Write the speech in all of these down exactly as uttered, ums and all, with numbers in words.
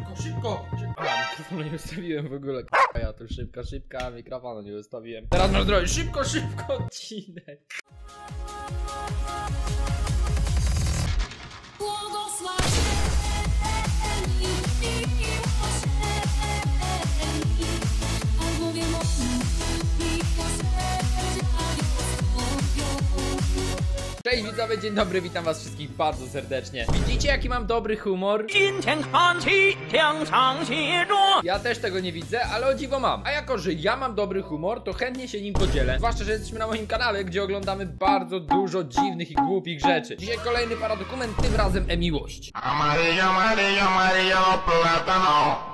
Szybko, szybko! A, mikrofonu nie ustawiłem w ogóle. A ja tu szybka, szybka, mikrofonu nie ustawiłem. Teraz masz zrobić szybko, szybko odcinek. Cześć widzowie, dzień dobry, witam was wszystkich bardzo serdecznie. Widzicie jaki mam dobry humor? Ja też tego nie widzę, ale o dziwo mam. A jako, że ja mam dobry humor, to chętnie się nim podzielę. Zwłaszcza, że jesteśmy na moim kanale, gdzie oglądamy bardzo dużo dziwnych i głupich rzeczy. Dzisiaj kolejny paradokument, tym razem e-miłość. Amarillo, amarillo, amarillo, plátano.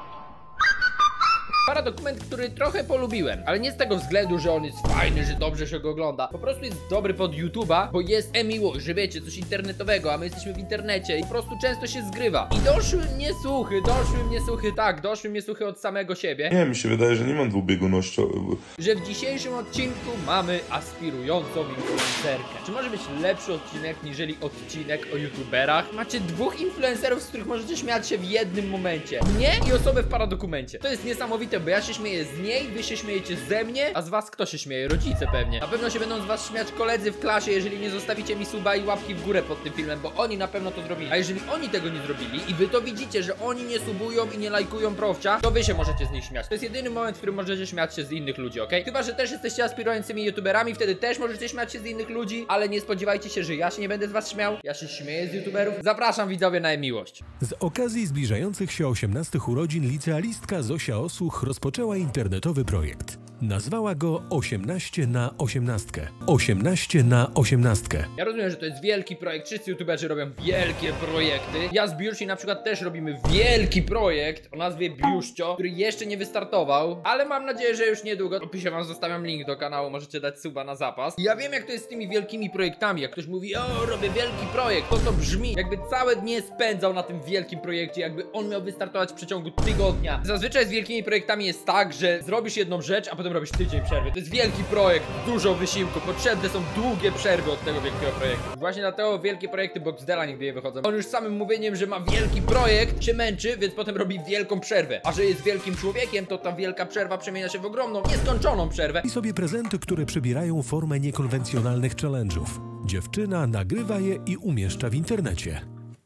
Paradokument, który trochę polubiłem, ale nie z tego względu, że on jest fajny, że dobrze się go ogląda. Po prostu jest dobry pod YouTube'a, bo jest e-miłość, że wiecie, coś internetowego, a my jesteśmy w internecie i po prostu często się zgrywa. I doszły mnie słuchy, doszły mnie słuchy, tak, doszły mnie słuchy od samego siebie. Nie, mi się wydaje, że nie mam dwubieguności. Że w dzisiejszym odcinku mamy aspirującą influencerkę. Czy może być lepszy odcinek, niżeli odcinek o youtuberach? Macie dwóch influencerów, z których możecie śmiać się w jednym momencie. Mnie i osobę w paradokumencie. To jest niesamowite, bo ja się śmieję z niej, wy się śmiejecie ze mnie, a z was kto się śmieje? Rodzice pewnie. Na pewno się będą z was śmiać koledzy w klasie, jeżeli nie zostawicie mi suba i łapki w górę pod tym filmem, bo oni na pewno to zrobili. A jeżeli oni tego nie zrobili i wy to widzicie, że oni nie subują i nie lajkują profcia, to wy się możecie z nich śmiać. To jest jedyny moment, w którym możecie śmiać się z innych ludzi, ok? Chyba, że też jesteście aspirującymi youtuberami, wtedy też możecie śmiać się z innych ludzi, ale nie spodziewajcie się, że ja się nie będę z was śmiał. Ja się śmieję z youtuberów. Zapraszam widzowie na e-miłość. Z okazji zbliżających się osiemnastych urodzin licealistka Zosia Osłuch rozpoczęła internetowy projekt. Nazwała go osiemnaście na osiemnastkę. osiemnaście na osiemnastkę. Ja rozumiem, że to jest wielki projekt, wszyscy youtuberzy robią wielkie projekty. Ja z Biusi na przykład też robimy wielki projekt o nazwie Biuścio, który jeszcze nie wystartował, ale mam nadzieję, że już niedługo. W opisie wam zostawiam link do kanału, możecie dać suba na zapas. I ja wiem jak to jest z tymi wielkimi projektami, jak ktoś mówi, o robię wielki projekt, to to brzmi jakby całe dnie spędzał na tym wielkim projekcie, jakby on miał wystartować w przeciągu tygodnia. Zazwyczaj z wielkimi projektami jest tak, że zrobisz jedną rzecz, a potem robisz tydzień przerwy. To jest wielki projekt, dużo wysiłku, potrzebne są długie przerwy od tego wielkiego projektu. Właśnie dlatego wielkie projekty Boxdela nigdy nie wychodzą. On już samym mówieniem, że ma wielki projekt się męczy, więc potem robi wielką przerwę. A że jest wielkim człowiekiem, to ta wielka przerwa przemienia się w ogromną, nieskończoną przerwę. I sobie prezenty, które przybierają formę niekonwencjonalnych challenge'ów. Dziewczyna nagrywa je i umieszcza w internecie.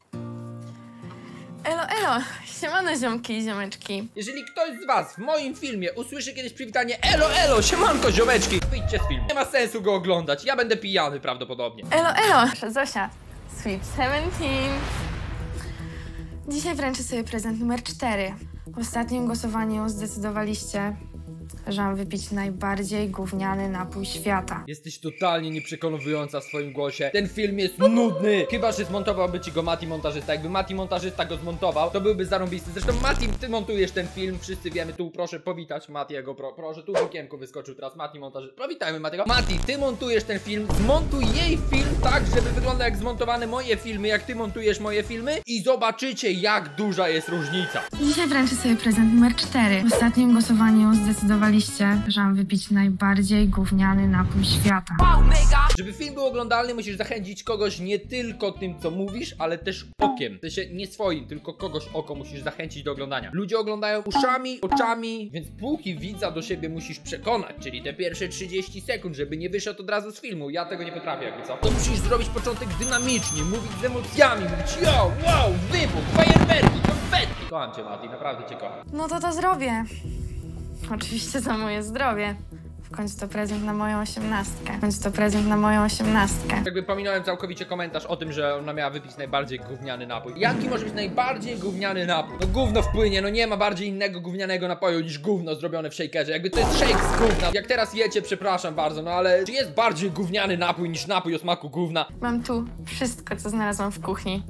Elo, elo, siemano ziomki i ziomeczki. Jeżeli ktoś z was w moim filmie usłyszy kiedyś przywitanie elo, elo, siemanko ziomeczki, wyjdźcie z filmu. Nie ma sensu go oglądać, ja będę pijany prawdopodobnie. Elo, elo, Zosia, Sweet Seventeen. Dzisiaj wręczę sobie prezent numer cztery. W ostatnim głosowaniu zdecydowaliście, że mam wypić najbardziej gówniany napój świata. Jesteś totalnie nieprzekonująca w swoim głosie. Ten film jest nudny. Chyba, że zmontowałby ci go Mati montażysta. Jakby Mati montażysta go zmontował, to byłby zarąbisty. Zresztą Mati, ty montujesz ten film, wszyscy wiemy. Tu proszę powitać Matiego, pro, proszę, tu w okienku wyskoczył teraz Mati montażysta. Powitajmy Matiego. Mati, ty montujesz ten film, zmontuj jej film tak, żeby wyglądał jak zmontowane moje filmy, jak ty montujesz moje filmy i zobaczycie jak duża jest różnica. Dzisiaj wręczę sobie prezent numer cztery. W ostatnim głosowaniu zdecydowaliście, że mam wypić najbardziej gówniany napój świata. Żeby film był oglądalny, musisz zachęcić kogoś nie tylko tym, co mówisz, ale też okiem. W sensie nie swoim, tylko kogoś oko musisz zachęcić do oglądania. Ludzie oglądają uszami, oczami, więc póki widza do siebie musisz przekonać, czyli te pierwsze trzydzieści sekund, żeby nie wyszedł od razu z filmu. Ja tego nie potrafię, jakby co. To musisz zrobić początek dynamicznie, mówić z emocjami, mówić yo, wow, wybuch, fajerwerki, konfetti. Kocham cię, Mati, naprawdę cię kocham. No to to zrobię. Oczywiście za moje zdrowie. W końcu to prezent na moją osiemnastkę. W końcu to prezent na moją osiemnastkę. Jakby pominąłem całkowicie komentarz o tym, że ona miała wypić najbardziej gówniany napój. Jaki może być najbardziej gówniany napój? No gówno wpłynie, no nie ma bardziej innego gównianego napoju niż gówno zrobione w shakerze. Jakby to jest shake z gówna. Jak teraz jecie, przepraszam bardzo, no ale czy jest bardziej gówniany napój niż napój o smaku gówna? Mam tu wszystko, co znalazłam w kuchni.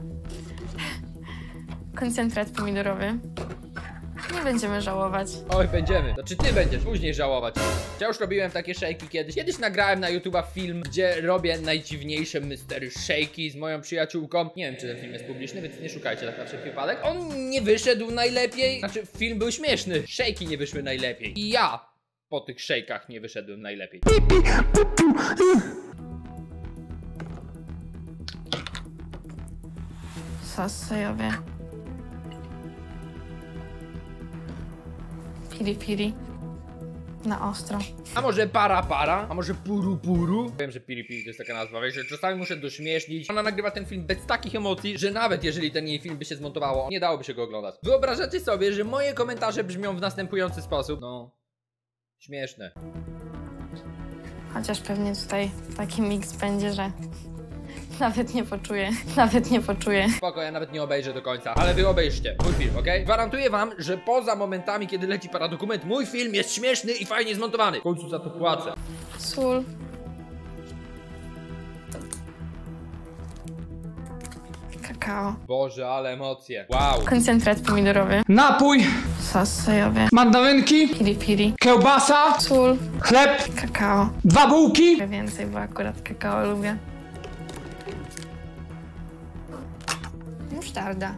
Koncentrat pomidorowy. Nie będziemy żałować. Oj, będziemy. Znaczy ty będziesz później żałować. Ja już robiłem takie shake'i kiedyś. Kiedyś nagrałem na YouTube'a film, gdzie robię najdziwniejsze mystery shake'i z moją przyjaciółką. Nie wiem, czy ten film jest publiczny, więc nie szukajcie tak na wszelki wypadek. On nie wyszedł najlepiej. Znaczy, film był śmieszny. Shake'i nie wyszły najlepiej. I ja po tych shake'ach nie wyszedłem najlepiej. Sos sojowy. Piri piri. Na ostro. A może para para? A może puru puru? Wiem, że piri piri to jest taka nazwa, wiesz, że czasami muszę dośmiesznić. Ona nagrywa ten film bez takich emocji, że nawet jeżeli ten jej film by się zmontowało, nie dałoby się go oglądać. Wyobrażacie sobie, że moje komentarze brzmią w następujący sposób? No... Śmieszne. Chociaż pewnie tutaj taki miks będzie, że nawet nie poczuję, nawet nie poczuję. Spoko, ja nawet nie obejrzę do końca, ale wy obejrzcie mój film, okej? Okay? Gwarantuję wam, że poza momentami, kiedy leci paradokument, mój film jest śmieszny i fajnie zmontowany. W końcu za to płacę. Sól. Kakao. Boże, ale emocje. Wow. Koncentrat pomidorowy. Napój, Sos sojowy. mandarynki, Piri piri. kiełbasa, Sól. chleb, Kakao. dwa bułki, Więcej, bo akurat kakao lubię. Musztarda.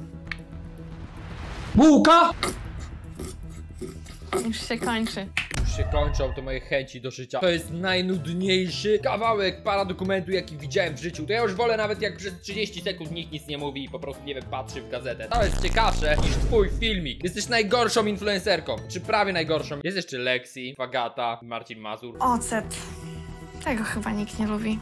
bułka, Już się kończy. Już się kończą te moje chęci do życia. To jest najnudniejszy kawałek paradokumentu, jaki widziałem w życiu. To ja już wolę nawet jak przez trzydzieści sekund nikt nic nie mówi i po prostu, nie wiem, patrzy w gazetę. To jest ciekawsze niż twój filmik. Jesteś najgorszą influencerką. Czy prawie najgorszą. Jest jeszcze Lexi, Fagata, Marcin Mazur. Ocet. Tego chyba nikt nie lubi.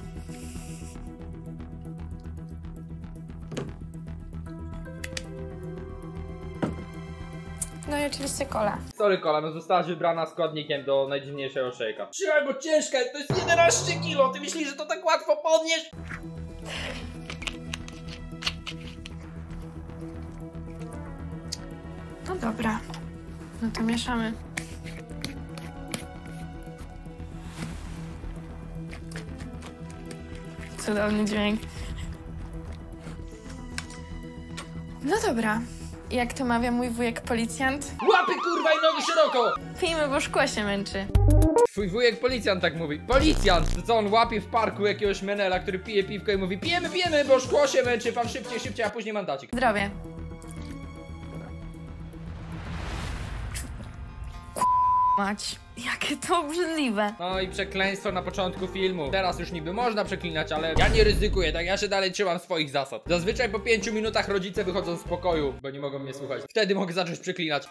No i oczywiście kola. Sorry, Kola, no zostałaś wybrana składnikiem do najdziwniejszego szejka. Trzymaj, bo ciężka, to jest jedenaście kilo. Ty myślisz, że to tak łatwo podnieść? No dobra. No to mieszamy. Cudowny dźwięk. No dobra. Jak to mawia mój wujek policjant? Łapy, kurwa, i nogi szeroko! Pijmy, bo szkło się męczy. Twój wujek policjant tak mówi. Policjant! To co, on łapie w parku jakiegoś menela, który pije piwko i mówi: pijemy, pijemy, bo szkło się męczy, pan szybciej, szybciej, a później mandacik. Zdrowie. Mać. Jakie to obrzydliwe. No i przekleństwo na początku filmu. Teraz już niby można przeklinać, ale ja nie ryzykuję, tak? Ja się dalej trzymam swoich zasad. Zazwyczaj po pięciu minutach rodzice wychodzą z pokoju, bo nie mogą mnie słuchać. Wtedy mogę zacząć przeklinać.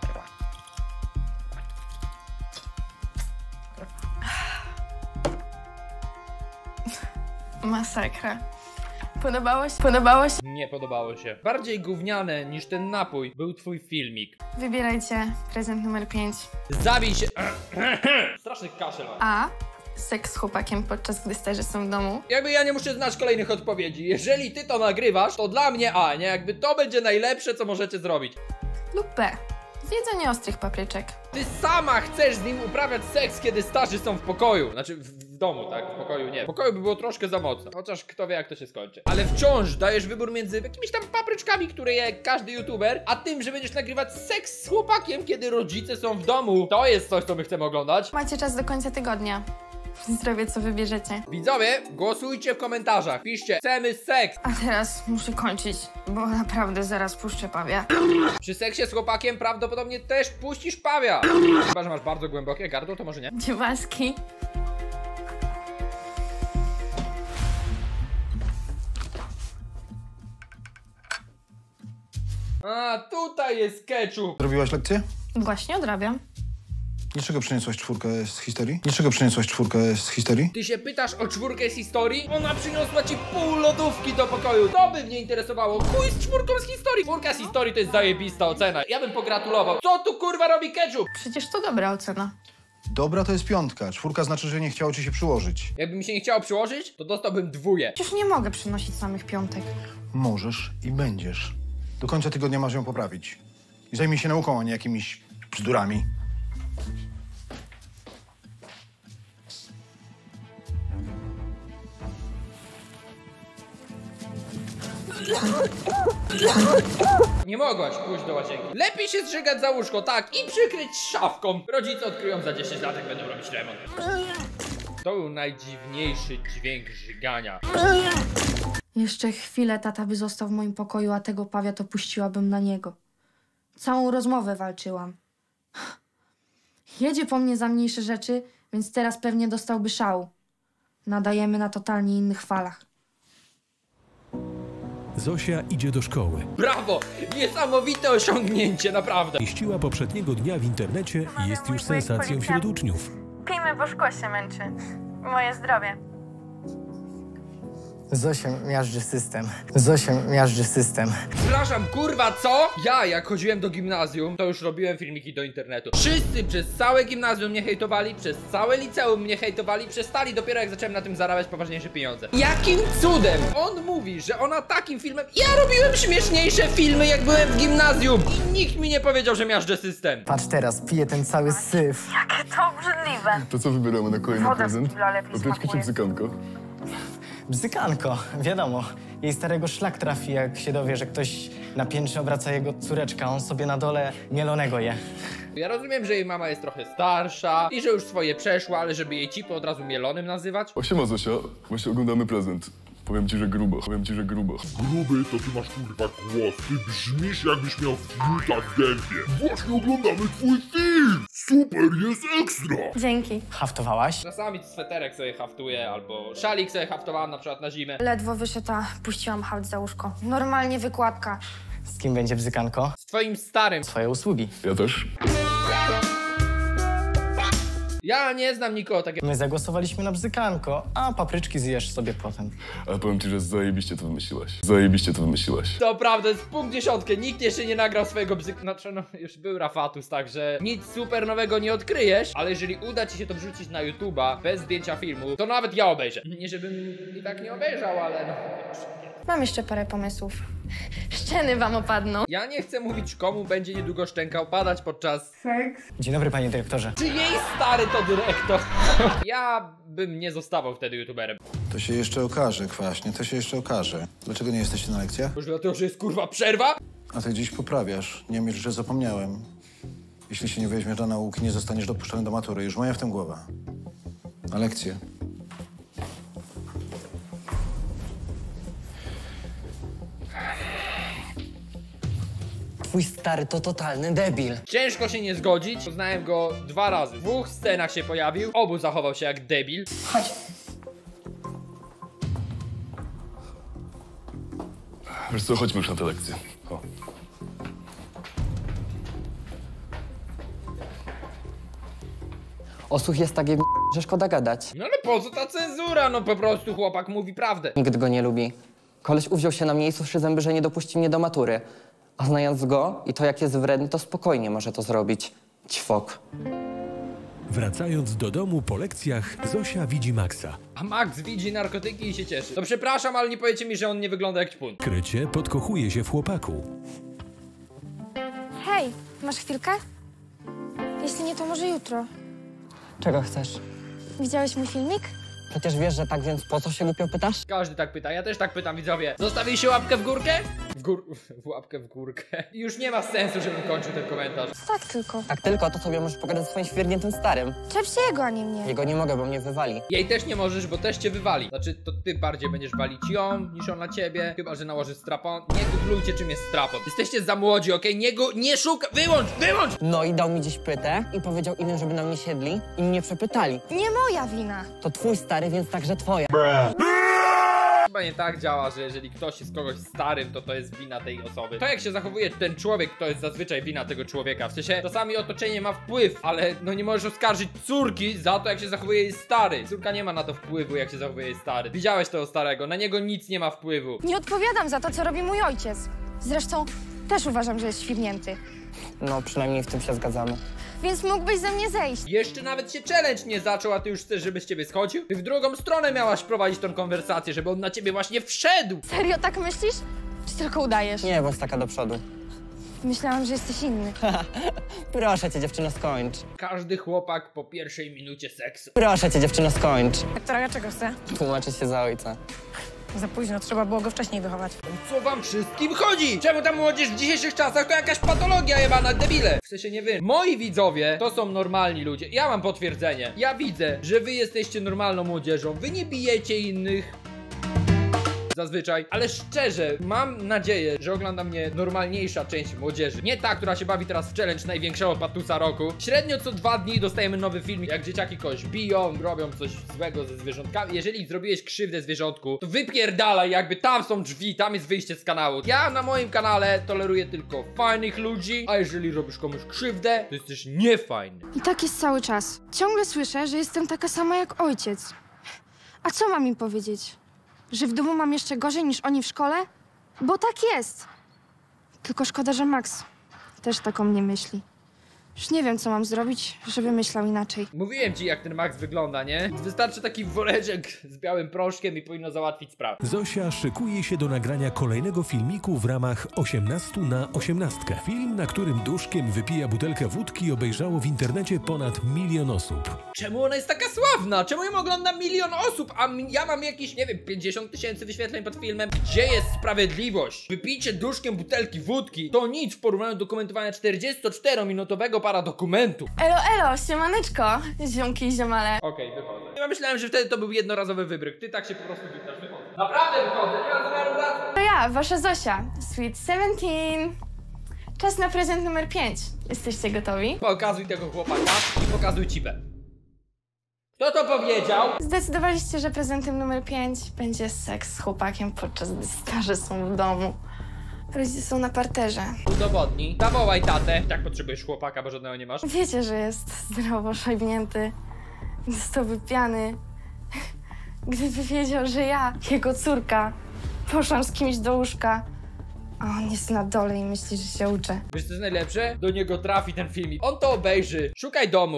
Masakra. Podobało się? Podobało się? Nie podobało się. Bardziej gówniane niż ten napój był twój filmik. Wybierajcie prezent numer pięć. Zabij się. Straszny kaszel mam. A. Seks z chłopakiem, podczas gdy starzy są w domu. Jakby ja nie muszę znać kolejnych odpowiedzi. Jeżeli ty to nagrywasz, to dla mnie A, nie? Jakby to będzie najlepsze, co możecie zrobić. Lub B. Zjedzenie ostrych papryczek. Ty sama chcesz z nim uprawiać seks, kiedy starzy są w pokoju. Znaczy w, w domu, tak? W pokoju nie. W pokoju by było troszkę za mocno. Chociaż kto wie, jak to się skończy. Ale wciąż dajesz wybór między jakimiś tam papryczkami, które je każdy youtuber, a tym, że będziesz nagrywać seks z chłopakiem, kiedy rodzice są w domu. To jest coś, co my chcemy oglądać. Macie czas do końca tygodnia. Zdrowie, co wybierzecie. Widzowie, głosujcie w komentarzach. Piszcie: chcemy seks. A teraz muszę kończyć, bo naprawdę zaraz puszczę pawia. Przy seksie z chłopakiem prawdopodobnie też puścisz pawia. Chyba że masz bardzo głębokie gardło, to może nie. Dziewaski. A, tutaj jest ketchup. Zrobiłaś lekcję? Właśnie odrabiam. Dlaczego przyniosłaś czwórkę z historii? Dlaczego przyniosłaś czwórkę z historii? Ty się pytasz o czwórkę z historii? Ona przyniosła ci pół lodówki do pokoju. To by mnie interesowało. Chuj z czwórką z historii. Czwórka z historii to jest zajebista ocena. Ja bym pogratulował. Co tu kurwa robi ketchup? Przecież to dobra ocena. Dobra, to jest piątka. Czwórka znaczy, że nie chciało ci się przyłożyć. Jakby mi się nie chciało przyłożyć, to dostałbym dwóje. Przecież nie mogę przynosić samych piątek. Możesz i będziesz. Do końca tygodnia masz ją poprawić. I zajmij się nauką, a nie jakimiś bzdurami. Nie mogłaś pójść do łazienki. Lepiej się zżygać za łóżko, tak, i przykryć szafką. Rodzice odkryją za dziesięć lat, jak będą robić remont. To był najdziwniejszy dźwięk żygania. Jeszcze chwilę tata by został w moim pokoju, a tego pawia to puściłabym na niego. Całą rozmowę walczyłam. Jedzie po mnie za mniejsze rzeczy, więc teraz pewnie dostałby szału. Nadajemy na totalnie innych falach. Zosia idzie do szkoły. Brawo! Niesamowite osiągnięcie, naprawdę. Mieściła poprzedniego dnia w internecie i jest już sensacją wśród uczniów. Pijmy, bo szkło się męczy. Moje zdrowie. Zosia miażdży system. Zosia miażdży system. Przepraszam, kurwa, co? Ja, jak chodziłem do gimnazjum, to już robiłem filmiki do internetu. Wszyscy przez całe gimnazjum mnie hejtowali, przez całe liceum mnie hejtowali, przestali dopiero jak zacząłem na tym zarabiać poważniejsze pieniądze. Jakim cudem? On mówi, że ona takim filmem... Ja robiłem śmieszniejsze filmy, jak byłem w gimnazjum i nikt mi nie powiedział, że miażdżę system. Patrz teraz, pije ten cały syf. Jakie to obrzydliwe. To co wybieramy na kolejny Woda z prezent? kibla lepiej Obryczki czy smakuje. bzykanko? Bzykanko, wiadomo. Jej starego szlak trafi, jak się dowie, że ktoś na piętrze obraca jego córeczka, on sobie na dole mielonego je. Ja rozumiem, że jej mama jest trochę starsza i że już swoje przeszła, ale żeby jej cipy od razu mielonym nazywać? O, siema Zosia, właśnie oglądamy prezent. Powiem ci, że grubo, powiem ci, że grubo. Gruby, to ty masz kurwa głos. Ty brzmisz, jakbyś miał fiuta w gębie. Właśnie oglądamy twój film. Super, jest ekstra. Dzięki. Haftowałaś? Czasami sweterek sobie haftuję, albo szalik sobie haftowałam na przykład na zimę. Ledwo wyszedł, a puściłam haft za łóżko. Normalnie wykładka. Z kim będzie bzykanko? Z twoim starym. Twoje usługi. Ja też. Ja nie znam nikogo takiego. My zagłosowaliśmy na bzykanko, a papryczki zjesz sobie potem. Ale powiem ci, że zajebiście to wymyśliłaś. Zajebiście to wymyśliłaś. To prawda, jest punkt dziesiątkę. Nikt jeszcze nie nagrał swojego bzyk... Znaczy, no, już był Rafatus, także nic super nowego nie odkryjesz, ale jeżeli uda ci się to wrzucić na YouTube'a bez zdjęcia filmu, to nawet ja obejrzę. Nie żebym i tak nie obejrzał, ale no... Mam jeszcze parę pomysłów. Szczeny wam opadną. Ja nie chcę mówić, komu będzie niedługo szczęka opadać podczas... Dzień dobry, panie dyrektorze. Czy jej stary to dyrektor? Ja bym nie zostawał wtedy youtuberem. To się jeszcze okaże, kwaśnie, to się jeszcze okaże. Dlaczego nie jesteście na lekcjach? Może dlatego, że jest kurwa przerwa? A ty gdzieś poprawiasz. Nie myśl, że zapomniałem. Jeśli się nie weźmiesz do nauki, nie zostaniesz dopuszczony do matury. Już moja w tym głowa. Na lekcje. Twój stary to totalny debil. Ciężko się nie zgodzić. Poznałem go dwa razy. W dwóch scenach się pojawił. Obu zachował się jak debil. Chodź. Wiesz co, chodźmy już na tę lekcję. O. Osłuch jest tak, że szkoda gadać. No ale po co ta cenzura? No po prostu chłopak mówi prawdę. Nikt go nie lubi. Koleś uwziął się na mnie i suszy zęby, że nie dopuści mnie do matury. A znając go i to, jak jest wredny, to spokojnie może to zrobić. Ćwok. Wracając do domu po lekcjach, Zosia widzi Maxa. A Max widzi narkotyki i się cieszy. No przepraszam, ale nie powiecie mi, że on nie wygląda jak ćpun. Krycie podkochuje się w chłopaku. Hej, masz chwilkę? Jeśli nie, to może jutro. Czego chcesz? Widziałeś mój filmik? Przecież wiesz, że tak, więc po co się głupio pytasz? Każdy tak pyta, ja też tak pytam, widzowie. Zostawiliście łapkę w górkę? W gór... w łapkę w górkę. Już nie ma sensu, żebym kończył ten komentarz. Tak tylko. Tak tylko, to sobie możesz pogadać ze swoim świerniętym starym. Czep się jego, a nie mnie. Jego nie mogę, bo mnie wywali. Jej też nie możesz, bo też cię wywali. Znaczy, to ty bardziej będziesz walić ją, niż ona ciebie. Chyba, że nałożysz strapon. Nie googlujcie, czym jest strapon. Jesteście za młodzi, okej? Okay? Nie go... nie szuka... Wyłącz! Wyłącz! No i dał mi dziś pytę i powiedział innym, żeby na mnie siedli i mnie przepytali. Nie moja wina. To twój stary, więc także twoja. Chyba nie tak działa, że jeżeli ktoś jest kogoś starym, to to jest wina tej osoby. To jak się zachowuje ten człowiek, to jest zazwyczaj wina tego człowieka. W sensie czasami otoczenie ma wpływ, ale no nie możesz oskarżyć córki za to, jak się zachowuje jej stary. Córka nie ma na to wpływu, jak się zachowuje jej stary. Widziałeś tego starego, na niego nic nie ma wpływu. Nie odpowiadam za to, co robi mój ojciec. Zresztą też uważam, że jest świrnięty. No, przynajmniej w tym się zgadzamy. Więc mógłbyś ze mnie zejść. Jeszcze nawet się challenge nie zaczął, a ty już chcesz, żeby z ciebie schodził? Ty w drugą stronę miałaś prowadzić tą konwersację, żeby on na ciebie właśnie wszedł. Serio tak myślisz? Czy tylko udajesz? Nie, bądź taka do przodu. Myślałam, że jesteś inny. Proszę cię, dziewczyno, skończ. Każdy chłopak po pierwszej minucie seksu. Proszę cię, dziewczyno, skończ. Doktora, czego chce? Tłumaczyć się za ojca. Za późno, trzeba było go wcześniej wychować. O co wam wszystkim chodzi? Czemu ta młodzież w dzisiejszych czasach to jakaś patologia jebana, debile? W sensie nie wy. Moi widzowie to są normalni ludzie. Ja mam potwierdzenie. Ja widzę, że wy jesteście normalną młodzieżą. Wy nie bijecie innych. zazwyczaj, ale szczerze, mam nadzieję, że ogląda mnie normalniejsza część młodzieży. Nie ta, która się bawi teraz w challenge największego patusa roku. Średnio co dwa dni dostajemy nowy filmik, jak dzieciaki kogoś biją, robią coś złego ze zwierzątkami. Jeżeli zrobiłeś krzywdę zwierzątku, to wypierdalaj, jakby tam są drzwi, tam jest wyjście z kanału. Ja na moim kanale toleruję tylko fajnych ludzi, a jeżeli robisz komuś krzywdę, to jesteś niefajny. I tak jest cały czas. Ciągle słyszę, że jestem taka sama jak ojciec. A co mam im powiedzieć? Że w domu mam jeszcze gorzej niż oni w szkole? Bo tak jest. Tylko szkoda, że Max też tak o mnie myśli. Już nie wiem, co mam zrobić, żeby myślał inaczej. Mówiłem ci, jak ten Max wygląda, nie? Wystarczy taki woreczek z białym proszkiem i powinno załatwić sprawę. Zosia szykuje się do nagrania kolejnego filmiku w ramach osiemnaście na osiemnaście. Film, na którym duszkiem wypija butelkę wódki, obejrzało w internecie ponad milion osób. Czemu ona jest taka sławna? Czemu ją ogląda milion osób, a ja mam jakieś, nie wiem, pięćdziesiąt tysięcy wyświetleń pod filmem? Gdzie jest sprawiedliwość? Wypijcie duszkiem butelki wódki to nic w porównaniu do komentowania czterdziestoczterominutowego paradokumentu. Elo, elo, siemaneczko, ziomki i ziomale. Okej, okay, wychodzę. Ja myślałem, że wtedy to był jednorazowy wybryk. Ty tak się po prostu witasz, wychodzę. Naprawdę wychodzę, nie mam zamiaru wracać. To ja, wasza Zosia, Sweet siedemnaście. Czas na prezent numer pięć. Jesteście gotowi? Pokazuj tego chłopaka i pokazuj cipę. Kto to powiedział? Zdecydowaliście, że prezentem numer pięć będzie seks z chłopakiem, podczas gdy starzy są w domu. Rodzice są na parterze. Udowodnij. Zawołaj tatę. Tak potrzebujesz chłopaka, bo żadnego nie masz. Wiecie, że jest zdrowo szajbnięty. Zostałby pijany. Gdyby wiedział, że ja, jego córka, poszłam z kimś do łóżka, a on jest na dole i myśli, że się uczę. Wiesz, co jest najlepsze? Do niego trafi ten filmik. On to obejrzy. Szukaj domu.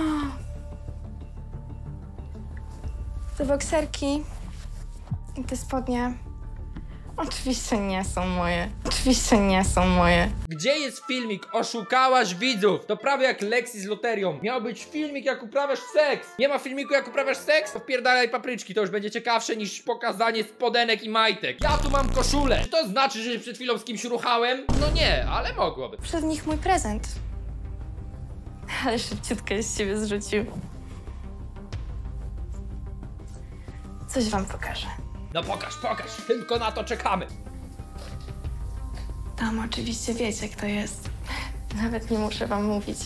Te bokserki i te spodnie oczywiście nie są moje. Oczywiście nie są moje. Gdzie jest filmik? Oszukałaś widzów. To prawie jak Lexi z loterią. Miał być filmik, jak uprawiasz seks. Nie ma filmiku, jak uprawiasz seks? To wpierdalaj papryczki. To już będzie ciekawsze niż pokazanie spodenek i majtek. Ja tu mam koszulę. Czy to znaczy, że przed chwilą z kimś ruchałem? No nie, ale mogłoby. Przed nich mój prezent. Ale szybciutko z ciebie zrzucił. Coś wam pokażę. No pokaż, pokaż. Tylko na to czekamy. Tam oczywiście wiecie, kto jest. Nawet nie muszę wam mówić.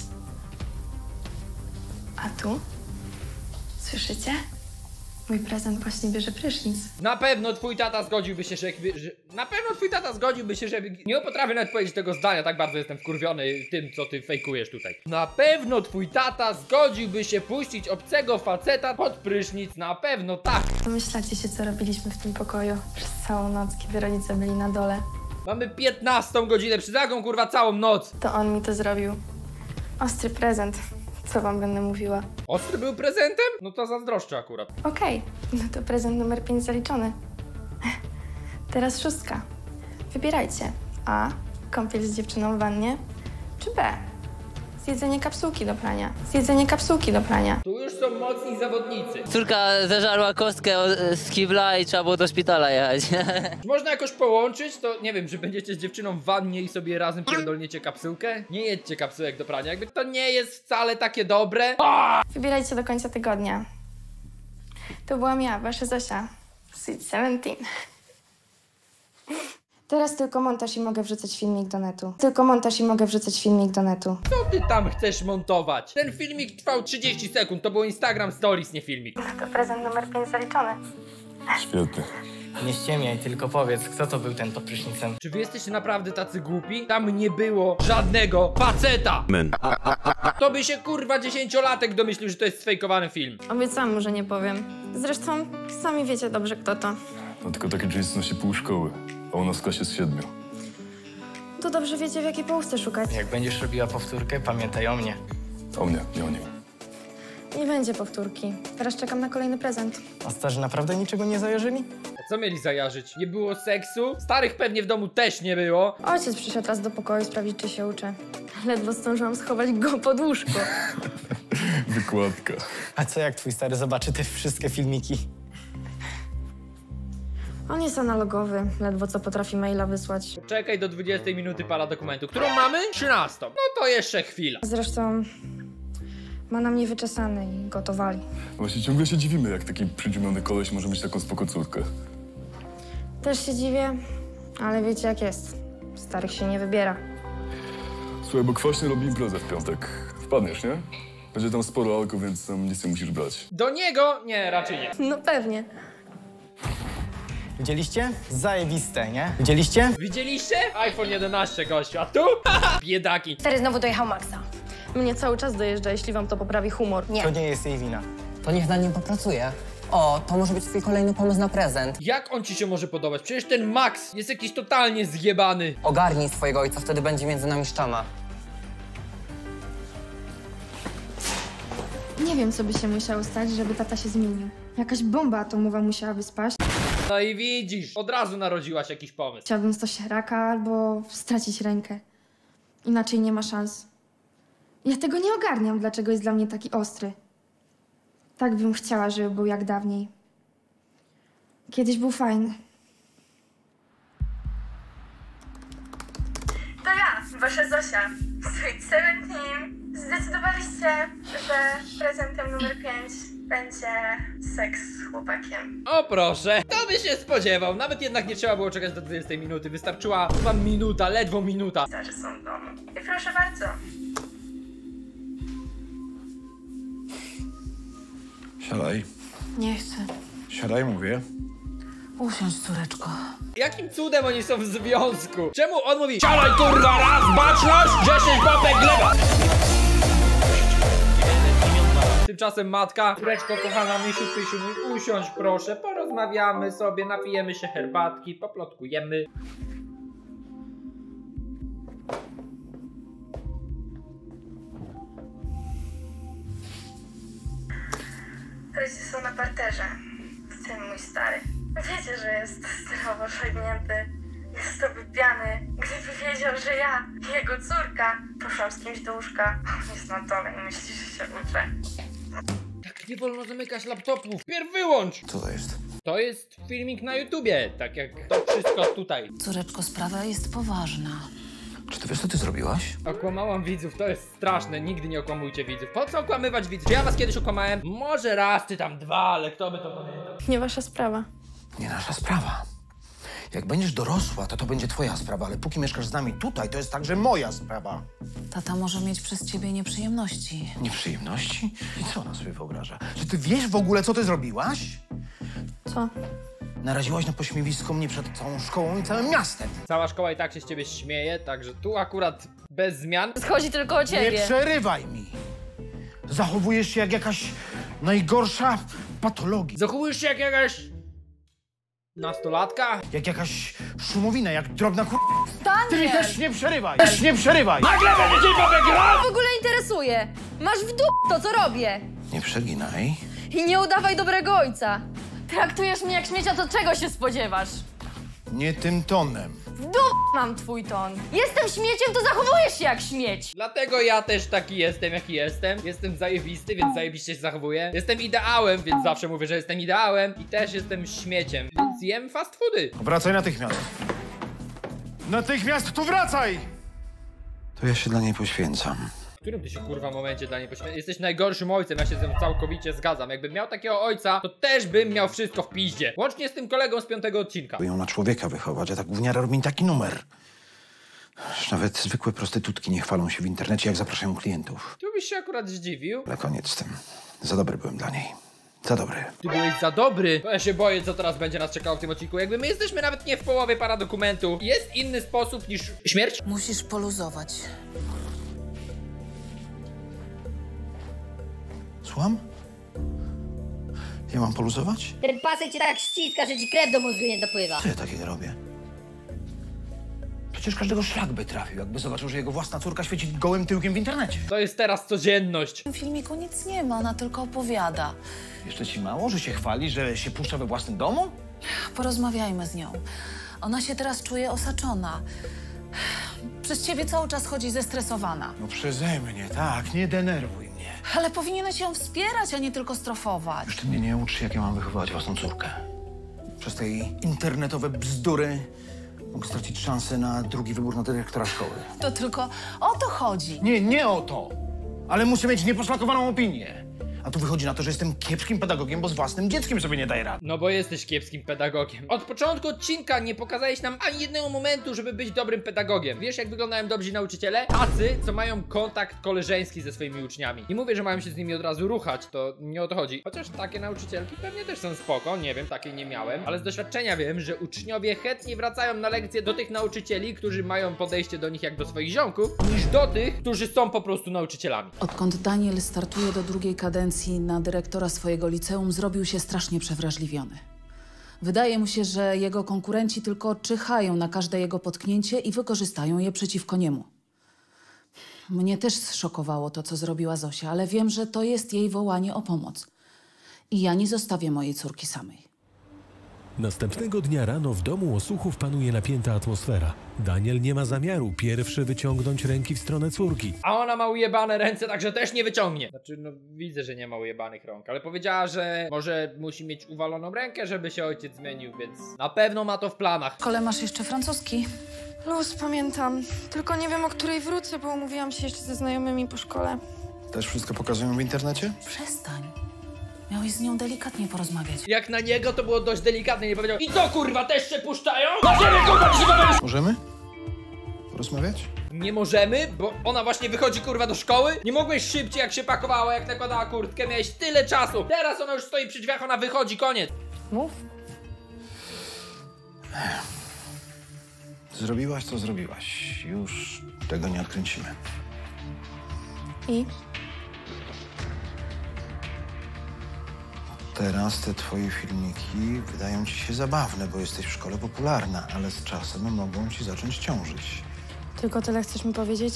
A tu? Słyszycie? Mój prezent właśnie bierze prysznic. Na pewno twój tata zgodziłby się, że, jakby, że... Na pewno twój tata zgodziłby się, żeby... Nie potrafię nawet powiedzieć tego zdania, tak bardzo jestem wkurwiony tym, co ty fejkujesz tutaj. Na pewno twój tata zgodziłby się puścić obcego faceta pod prysznic. Na pewno tak. Pomyślacie się, co robiliśmy w tym pokoju przez całą noc, kiedy rodzice byli na dole. Mamy piętnastą godzinę, przy taką kurwa całą noc. To on mi to zrobił. Ostry prezent. Co wam będę mówiła? Ostry był prezentem? No to zazdroszczę akurat. Okej, okay. No to prezent numer pięć zaliczony. Teraz szóstka. Wybierajcie. A. Kąpiel z dziewczyną w wannie. Czy B. Zjedzenie kapsułki do prania. Zjedzenie kapsułki do prania. Tu już są mocni zawodnicy. Córka zeżarła kostkę z kibla i trzeba było do szpitala jechać. Czy można jakoś połączyć? To nie wiem, że będziecie z dziewczyną w wannie i sobie razem pierdolniecie kapsułkę? Nie jedźcie kapsułek do prania, jakby to nie jest wcale takie dobre. Aaaa! Wybierajcie do końca tygodnia. To byłam ja, wasza Zosia. Sweet siedemnaście. Teraz tylko montaż i mogę wrzucać filmik do netu. Tylko montaż i mogę wrzucać filmik do netu. Co ty tam chcesz montować? Ten filmik trwał trzydzieści sekund, to był Instagram Stories, nie filmik. To prezent numer pięć zaliczony. Świetnie. Nie ściemiaj, tylko powiedz, kto to był ten pod prysznicem. Czy wy jesteście naprawdę tacy głupi? Tam nie było żadnego faceta! Men. To by się kurwa dziesięciolatek domyślił, że to jest sfejkowany film. Obiecałam mu, że nie powiem. Zresztą sami wiecie dobrze, kto to. No tylko takie jeansy nosi pół szkoły, a u nas w klasie z siedmiu. To dobrze wiecie, w jakiej połówce szukać. Jak będziesz robiła powtórkę, pamiętaj o mnie. O mnie, nie o nim. Nie będzie powtórki. Teraz czekam na kolejny prezent. A starzy naprawdę niczego nie zajarzyli? A co mieli zajarzyć? Nie było seksu? Starych pewnie w domu też nie było. Ojciec przyszedł raz do pokoju sprawdzić, czy się uczę. Ledwo zdążyłam schować go pod łóżko. Wykładka. A co jak twój stary zobaczy te wszystkie filmiki? On jest analogowy. Ledwo co potrafi maila wysłać. Czekaj do dwudziestej minuty paradokumentu. Którą mamy? trzynastą. No to jeszcze chwila. Zresztą ma na mnie wyczesane i gotowali. Właśnie ciągle się dziwimy, jak taki przydziumiony koleś może mieć taką spoko córkę. Też się dziwię, ale wiecie jak jest. Starych się nie wybiera. Słuchaj, bo Kwaśny robi imprezę w piątek. Wpadniesz, nie? Będzie tam sporo alko, więc tam nic nie musisz brać. Do niego? Nie, raczej nie. No pewnie. Widzieliście? Zajebiste, nie? Widzieliście? Widzieliście? iPhone jedenaście, gościu, a tu? Biedaki. Stary znowu dojechał Maxa. Mnie cały czas dojeżdża, jeśli wam to poprawi humor. Nie. To nie jest jej wina. To niech na nim popracuje. O, to może być twój kolejny pomysł na prezent. Jak on ci się może podobać? Przecież ten Max jest jakiś totalnie zjebany. Ogarnij swojego ojca, wtedy będzie między nami ściana. Nie wiem, co by się musiało stać, żeby tata się zmienił. Jakaś bomba atomowa musiałaby spaść. No i widzisz, od razu narodziłaś jakiś pomysł. Chciałbym stać raka albo stracić rękę. Inaczej nie ma szans. Ja tego nie ogarniam, dlaczego jest dla mnie taki ostry. Tak bym chciała, żeby był jak dawniej. Kiedyś był fajny. To ja, wasza Zosia. Sweet Seventeen. Zdecydowaliście, że prezentem numer pięć będzie seks z chłopakiem. O proszę, to by się spodziewał. Nawet jednak nie trzeba było czekać do dwudziestej minuty. Wystarczyła wam minuta, ledwo minuta. Starzy są w domu. I proszę bardzo. Siadaj. Nie chcę. Siadaj, mówię. Usiądź, córeczko. Jakim cudem oni są w związku? Czemu on mówi siadaj kurwa raz, baczność, dziesięć papek gleba. Tymczasem matka, córeczko kochana, misiu, pysiu, mój, usiądź proszę, porozmawiamy sobie, napijemy się herbatki, poplotkujemy. Rodzice są na parterze. Ten mój stary. Wiecie, że jest zdrowo szagnięty. Jest to wypiany. Gdyby wiedział, że ja, jego córka, poszłam z kimś do łóżka. On jest na dole i myśli, że się uczę. Tak nie wolno zamykać laptopów. Pierw wyłącz! Co to jest? To jest filmik na YouTubie, tak jak to wszystko tutaj. Córeczko, sprawa jest poważna. Czy ty wiesz, co ty zrobiłaś? Okłamałam widzów, to jest straszne, nigdy nie okłamujcie widzów. Po co okłamywać widzów? Czy ja was kiedyś okłamałem? Może raz czy tam dwa, ale kto by to pamiętał? Nie wasza sprawa. Nie nasza sprawa. Jak będziesz dorosła, to to będzie twoja sprawa, ale póki mieszkasz z nami tutaj, to jest także moja sprawa. Tata może mieć przez ciebie nieprzyjemności. Nieprzyjemności? I co ona sobie wyobraża? Czy ty wiesz w ogóle, co ty zrobiłaś? Co? Naraziłaś na pośmiewisko mnie przed całą szkołą i całym miastem. Cała szkoła i tak się z ciebie śmieje, także tu akurat bez zmian. Chodzi tylko o ciebie. Nie przerywaj mi! Zachowujesz się jak jakaś najgorsza patologia. Zachowujesz się jak jakaś... nastolatka? Jak jakaś szumowina, jak drobna kur... Staniel! Ty mi też nie przerywaj! Też nie przerywaj! Nagle będzie cię grał! W ogóle interesuje. Masz w dół to, co robię. Nie przeginaj. I nie udawaj dobrego ojca. Traktujesz mnie jak śmiecia, to czego się spodziewasz? Nie tym tonem. W dół mam twój ton. Jestem śmieciem, to zachowujesz się jak śmieć. Dlatego ja też taki jestem, jaki jestem. Jestem zajebisty, więc zajebiście się zachowuję. Jestem ideałem, więc zawsze mówię, że jestem ideałem. I też jestem śmieciem, więc jem fast foody. Wracaj natychmiast. Natychmiast tu wracaj! To ja się dla niej poświęcam. W którym ty się kurwa momencie dla niej poświęcasz? Jesteś najgorszym ojcem, ja się z tym całkowicie zgadzam. Jakbym miał takiego ojca, to też bym miał wszystko w piździe. Łącznie z tym kolegą z piątego odcinka. By ją na człowieka wychować, a tak gówniara robi taki numer. Aż nawet zwykłe prostytutki nie chwalą się w internecie, jak zapraszają klientów. Tu byś się akurat zdziwił. Ale koniec z tym. Za dobry byłem dla niej. Za dobry. Ty byłeś za dobry. To ja się boję, co teraz będzie nas czekało w tym odcinku. Jakby my jesteśmy nawet nie w połowie paradokumentu. Jest inny sposób niż śmierć? Musisz poluzować. Słucham? Ja mam poluzować? Ten pasek cię tak ściska, że ci krew do mózgu nie dopływa. Co ja takiego robię? Przecież każdego szlak by trafił, jakby zobaczył, że jego własna córka świeci gołym tyłkiem w internecie. To jest teraz codzienność. W tym filmiku nic nie ma, ona tylko opowiada. Jeszcze ci mało, że się chwali, że się puszcza we własnym domu? Porozmawiajmy z nią. Ona się teraz czuje osaczona. Przez ciebie cały czas chodzi zestresowana. No przeze mnie, tak, nie denerwuj mnie. Ale powinieneś ją wspierać, a nie tylko strofować. Już ty mnie nie uczy, jak ja mam wychowywać własną córkę. Przez te jej internetowe bzdury mogę stracić szansę na drugi wybór na dyrektora szkoły. To tylko o to chodzi. Nie, nie o to. Ale muszę mieć nieposzlakowaną opinię. A tu wychodzi na to, że jestem kiepskim pedagogiem, bo z własnym dzieckiem sobie nie daję rady. No bo jesteś kiepskim pedagogiem. Od początku odcinka nie pokazałeś nam ani jednego momentu, żeby być dobrym pedagogiem. Wiesz, jak wyglądają dobrzy nauczyciele? Tacy, co mają kontakt koleżeński ze swoimi uczniami. Nie mówię, że mają się z nimi od razu ruchać, to nie o to chodzi. Chociaż takie nauczycielki pewnie też są spoko, nie wiem, takiej nie miałem. Ale z doświadczenia wiem, że uczniowie chętnie wracają na lekcje do tych nauczycieli, którzy mają podejście do nich jak do swoich ziomków, niż do tych, którzy są po prostu nauczycielami. Odkąd Daniel startuje do drugiej kadencji na dyrektora swojego liceum, zrobił się strasznie przewrażliwiony. Wydaje mu się, że jego konkurenci tylko czyhają na każde jego potknięcie i wykorzystają je przeciwko niemu. Mnie też zszokowało to, co zrobiła Zosia, ale wiem, że to jest jej wołanie o pomoc. I ja nie zostawię mojej córki samej. Następnego dnia rano w domu Osłuchów panuje napięta atmosfera. Daniel nie ma zamiaru pierwszy wyciągnąć ręki w stronę córki. A ona ma ujebane ręce, także też nie wyciągnie. Znaczy, no widzę, że nie ma ujebanych rąk, ale powiedziała, że może musi mieć uwaloną rękę, żeby się ojciec zmienił, więc na pewno ma to w planach. W szkole masz jeszcze francuski. Luz, pamiętam. Tylko nie wiem, o której wrócę, bo umówiłam się jeszcze ze znajomymi po szkole. Też wszystko pokazują w internecie? Przestań. Miałeś z nią delikatnie porozmawiać. Jak na niego to było dość delikatne, nie powiedział: i co kurwa, też się puszczają? Możemy kurwa przygotować! Możemy? Porozmawiać? Nie możemy, bo ona właśnie wychodzi kurwa do szkoły. Nie mogłeś szybciej, jak się pakowała, jak nakładała kurtkę, miałeś tyle czasu. Teraz ona już stoi przy drzwiach, ona wychodzi, koniec. Mów. Zrobiłaś, co zrobiłaś. Już tego nie odkręcimy. I? Teraz te twoje filmiki wydają ci się zabawne, bo jesteś w szkole popularna, ale z czasem mogą ci zacząć ciążyć. Tylko tyle chcesz mi powiedzieć?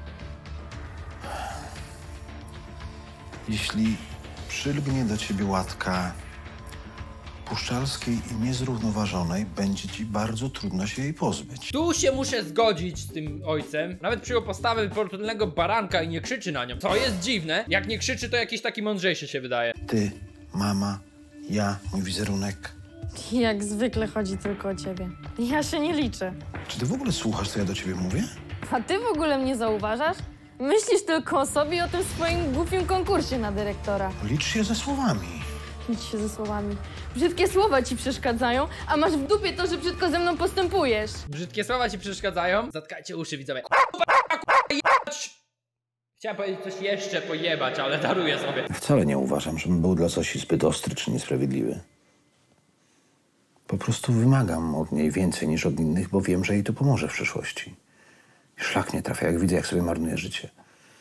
Jeśli przylgnie do ciebie łatka puszczalskiej i niezrównoważonej, będzie ci bardzo trudno się jej pozbyć. Tu się muszę zgodzić z tym ojcem. Nawet przyjął postawę portulnego baranka i nie krzyczy na nią. Co jest dziwne, jak nie krzyczy, to jakiś taki mądrzejszy się wydaje. Ty, mama, ja, mój wizerunek. Jak zwykle chodzi tylko o ciebie. Ja się nie liczę. Czy ty w ogóle słuchasz, co ja do ciebie mówię? A ty w ogóle mnie zauważasz? Myślisz tylko o sobie i o tym swoim głupim konkursie na dyrektora. Licz się ze słowami. Licz się ze słowami. Brzydkie słowa ci przeszkadzają, a masz w dupie to, że brzydko ze mną postępujesz. Brzydkie słowa ci przeszkadzają? Zatkajcie uszy, widzowie. Chciałem powiedzieć coś jeszcze pojebać, ale daruję sobie. Wcale nie uważam, żebym był dla Zosi zbyt ostry czy niesprawiedliwy. Po prostu wymagam od niej więcej niż od innych, bo wiem, że jej to pomoże w przyszłości. Szlak mnie trafia, jak widzę, jak sobie marnuje życie.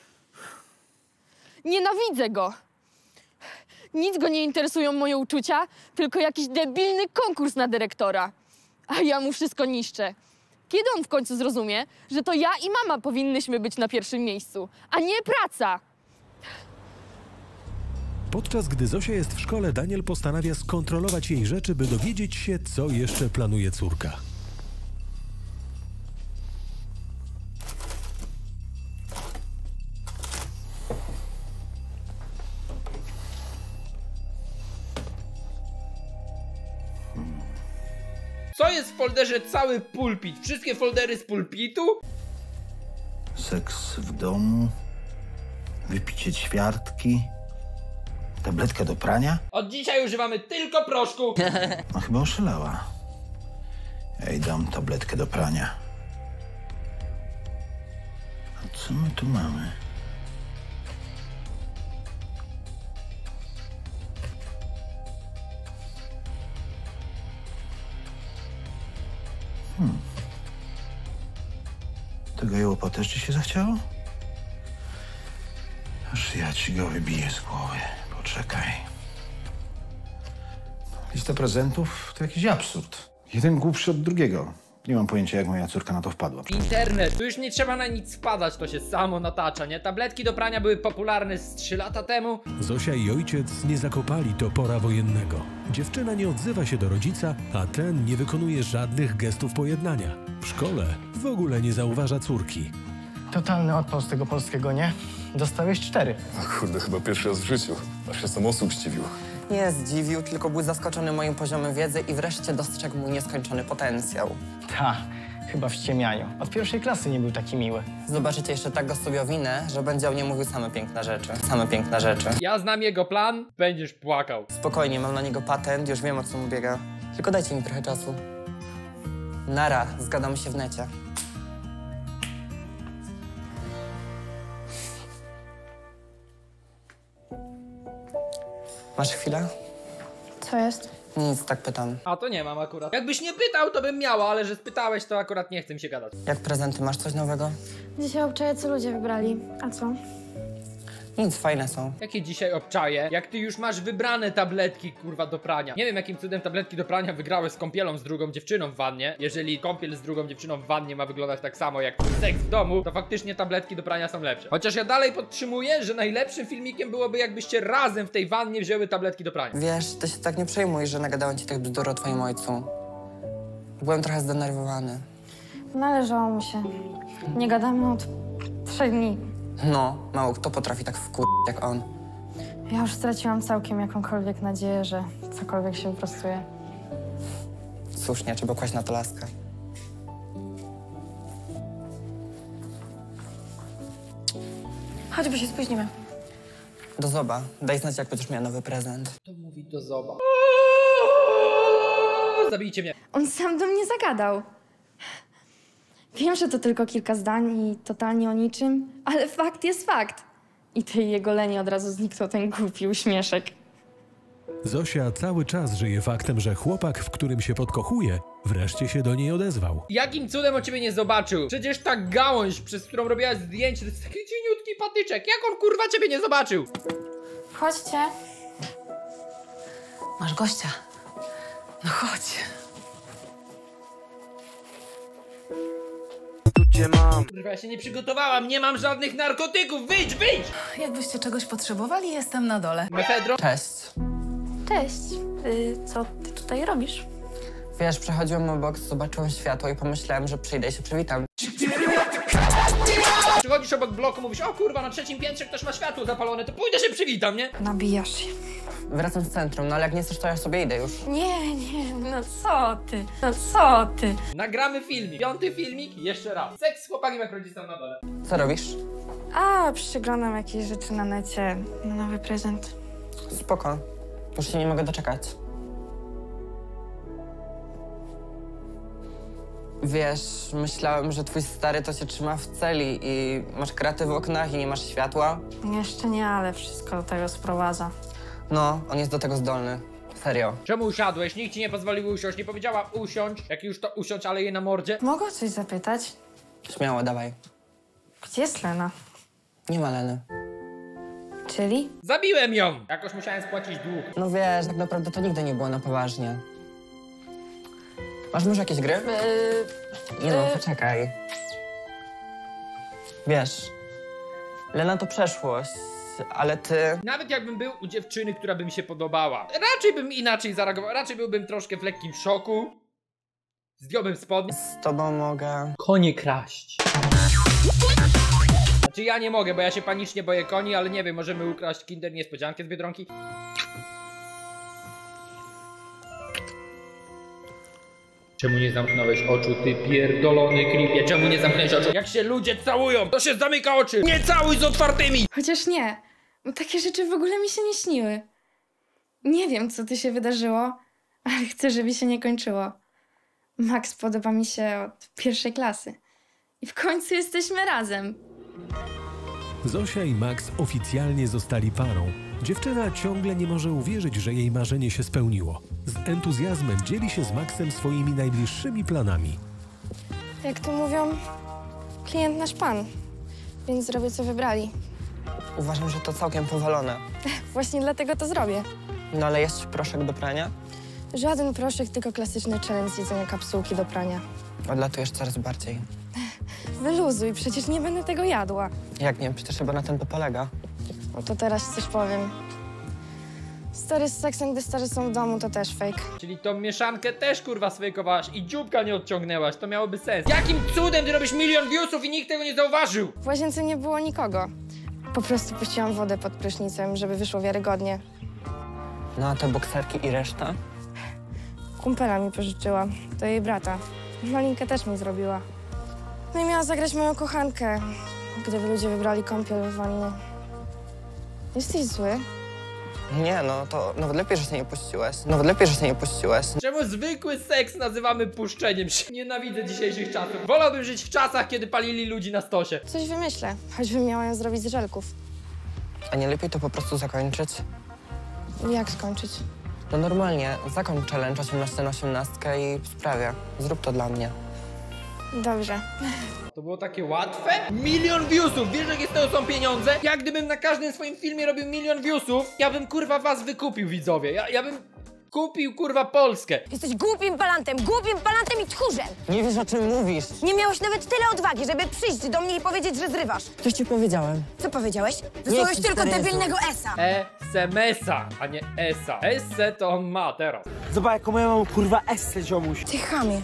Nienawidzę go. Nic go nie interesują moje uczucia, tylko jakiś debilny konkurs na dyrektora. A ja mu wszystko niszczę. Kiedy on w końcu zrozumie, że to ja i mama powinnyśmy być na pierwszym miejscu, a nie praca? Podczas gdy Zosia jest w szkole, Daniel postanawia skontrolować jej rzeczy, by dowiedzieć się, co jeszcze planuje córka. Co jest w folderze cały pulpit? Wszystkie foldery z pulpitu? Seks w domu, wypicie ćwiartki, tabletkę do prania. Od dzisiaj używamy tylko proszku. No chyba oszalała. Ja jej dam tabletkę do prania. A co my tu mamy? Hmm. Tego jełopa też ci się zachciało? Aż ja ci go wybiję z głowy. Poczekaj. Lista prezentów to jakiś absurd. Jeden głupszy od drugiego. Nie mam pojęcia, jak moja córka na to wpadła. Internet, tu już nie trzeba na nic spadać, to się samo natacza, nie? Tabletki do prania były popularne z trzy lata temu. Zosia i ojciec nie zakopali topora wojennego. Dziewczyna nie odzywa się do rodzica, a ten nie wykonuje żadnych gestów pojednania. W szkole w ogóle nie zauważa córki. Totalny odpał z tego polskiego, nie? Dostałeś cztery. No kurde, chyba pierwszy raz w życiu. Aż się sam osób zdziwił. Nie zdziwił, tylko był zaskoczony moim poziomem wiedzy i wreszcie dostrzegł mój nieskończony potencjał. Ta, Chyba w ściemianiu. Od pierwszej klasy nie był taki miły. Zobaczycie, jeszcze tak go sobie owinę, że będzie o mnie mówił same piękne rzeczy. Same piękne rzeczy. Ja znam jego plan, będziesz płakał. Spokojnie, mam na niego patent, już wiem, o co mu biega. Tylko dajcie mi trochę czasu. Nara, zgadamy się w necie. Masz chwilę? Co jest? Nic, tak pytam. A to nie mam akurat. Jakbyś nie pytał, to bym miała, ale że spytałeś, to akurat nie chce mi się gadać. Jak prezenty, masz coś nowego? Dzisiaj obczaję, co ludzie wybrali. A co? Nic, fajne są. Jakie dzisiaj obczaje? Jak ty już masz wybrane tabletki, kurwa, do prania. Nie wiem, jakim cudem tabletki do prania wygrały z kąpielą z drugą dziewczyną w wannie. Jeżeli kąpiel z drugą dziewczyną w wannie ma wyglądać tak samo jak seks w domu, to faktycznie tabletki do prania są lepsze. Chociaż ja dalej podtrzymuję, że najlepszym filmikiem byłoby, jakbyście razem w tej wannie wzięły tabletki do prania. Wiesz, ty się tak nie przejmuj, że nagadałem ci tak bzdur o twoim ojcu. Byłem trochę zdenerwowany. Należało mu się. Nie gadamy od trzech dni. No, mało kto potrafi tak wkurzyć jak on. Ja już straciłam całkiem jakąkolwiek nadzieję, że cokolwiek się wyprostuje. Słusznie, trzeba kłaść na to laskę. Chodź, bo się spóźnimy. Do zoba. Daj znać, jak będziesz miał nowy prezent. To mówi do zoba. Zabijcie mnie. On sam do mnie zagadał. Wiem, że to tylko kilka zdań i totalnie o niczym, ale fakt jest fakt. I tej jego leni od razu zniknął ten głupi uśmieszek. Zosia cały czas żyje faktem, że chłopak, w którym się podkochuje, wreszcie się do niej odezwał. Jakim cudem on ciebie nie zobaczył? Przecież ta gałąź, przez którą robiłaś zdjęcie, to jest taki cieniutki patyczek. Jak on, kurwa, ciebie nie zobaczył? Chodźcie. Masz gościa. No chodź. Kurwa, ja się nie przygotowałam, nie mam żadnych narkotyków, wyjdź, wyjdź! Jakbyście czegoś potrzebowali, jestem na dole. Mefedro? Cześć. Cześć. Y, co ty tutaj robisz? Wiesz, przechodziłem obok, zobaczyłem światło i pomyślałem, że przyjdę i się przywitam. Przychodzisz obok bloku, mówisz, o kurwa, na trzecim piętrze ktoś ma światło zapalone, to pójdę się przywitam, nie? Nabijasz się. Wracam z centrum, no ale jak nie chcesz, to ja sobie idę już. Nie, nie, no co ty? No co ty? Nagramy filmik, piąty filmik, jeszcze raz. Seks z chłopakiem, jak rodzice na dole. Co robisz? A, przyglądam jakieś rzeczy na necie. Na nowy prezent. Spoko. Już się nie mogę doczekać. Wiesz, myślałem, że twój stary to się trzyma w celi i masz kraty w oknach i nie masz światła. Jeszcze nie, ale wszystko do tego sprowadza. No, on jest do tego zdolny. Serio. Czemu usiadłeś? Nikt ci nie pozwolił usiąść, nie powiedziała usiądź. Jak już to usiądź, ale jej na mordzie. Mogę o coś zapytać? Śmiało, dawaj. Gdzie jest Lena? Nie ma Leny. Czyli? Zabiłem ją! Jakoś musiałem spłacić dług. No wiesz, tak naprawdę to nigdy nie było na poważnie. Masz może jakieś gry? Yy, Nie no, poczekaj. Wiesz, Lena to przeszłość, ale ty... Nawet jakbym był u dziewczyny, która by mi się podobała, raczej bym inaczej zareagował, raczej byłbym troszkę w lekkim szoku. Zdjąłbym spodnie. Z tobą mogę... Konie kraść. Znaczy ja nie mogę, bo ja się panicznie boję koni, ale nie wiem, możemy ukraść Kinder Niespodziankę z Biedronki. Czemu nie zamknąłeś oczu, ty pierdolony klipie? Czemu nie zamknąłeś oczu? Jak się ludzie całują, to się zamyka oczy! Nie całuj z otwartymi! Chociaż nie, bo takie rzeczy w ogóle mi się nie śniły. Nie wiem, co tu się wydarzyło, ale chcę, żeby się nie kończyło. Max podoba mi się od pierwszej klasy. I w końcu jesteśmy razem. Zosia i Max oficjalnie zostali parą. Dziewczyna ciągle nie może uwierzyć, że jej marzenie się spełniło. Z entuzjazmem dzieli się z Maxem swoimi najbliższymi planami. Jak to mówią, klient nasz pan, więc zrobię, co wybrali. Uważam, że to całkiem powalone. Właśnie dlatego to zrobię. No ale jest proszek do prania? Żaden proszek, tylko klasyczny challenge jedzenia kapsułki do prania. Odlatujesz coraz bardziej. Wyluzuj, przecież nie będę tego jadła. Jak nie? Przecież chyba na tym to polega. No to teraz coś powiem. Stary z seksem, gdy starzy są w domu, to też fake. Czyli tą mieszankę też kurwa sfejkowałaś i dzióbka nie odciągnęłaś, to miałoby sens. Jakim cudem ty robisz milion viewsów i nikt tego nie zauważył? W łazience nie było nikogo. Po prostu puściłam wodę pod prysznicem, żeby wyszło wiarygodnie. No a te bokserki i reszta? Kumpela mi pożyczyła, to jej brata. Malinkę też mi zrobiła. No i miała zagrać moją kochankę, gdyby ludzie wybrali kąpiel w wannie. Jesteś zły? Nie, no to nawet lepiej, że się nie puściłeś. Nawet lepiej, że się nie puściłeś. Czemu zwykły seks nazywamy puszczeniem się? Nienawidzę dzisiejszych czasów. Wolałbym żyć w czasach, kiedy palili ludzi na stosie. Coś wymyślę, choćbym miała ją zrobić z żelków. A nie lepiej to po prostu zakończyć? Jak skończyć? No normalnie, zakończ challenge osiemnaście na osiemnaście i w sprawie. Zrób to dla mnie. Dobrze. To było takie łatwe? Milion viewsów! Wiesz, jakie z tego są pieniądze? Ja gdybym na każdym swoim filmie robił milion viewsów, ja bym kurwa was wykupił, widzowie. Ja, ja bym kupił kurwa Polskę. Jesteś głupim palantem, głupim palantem i tchórzem! Nie wiesz, o czym mówisz. Nie miałeś nawet tyle odwagi, żeby przyjść do mnie i powiedzieć, że zrywasz. Coś ci powiedziałem. Co powiedziałeś? Wysłałeś tylko Jezu. debilnego esa. E S M S-a, a nie esa. Esse to on ma teraz. Zobacz, jaką ja mam kurwa esę, ziomuś. Ty chamie.